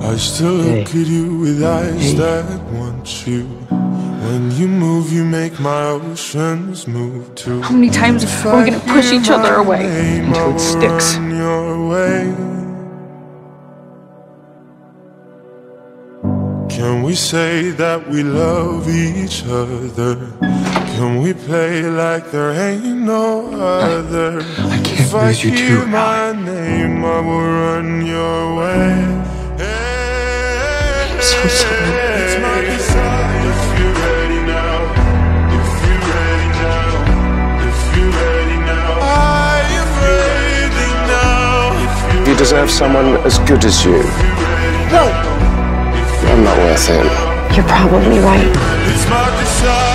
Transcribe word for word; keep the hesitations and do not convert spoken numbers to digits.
I still look hey. at you with eyes hey. that want you. When you move, you make my oceans move too. How many times are we gonna push each other away until it sticks? Can we say that we love each other? Can we play like there ain't no other? I can't lose you too, If I hear my name, I will run your way. I'm so sorry. It's my desire. If you're ready now, if you're ready now, if you're ready now, I am ready now. You deserve someone as good as you. No. I'm not worth it. You're probably right. It's my desire.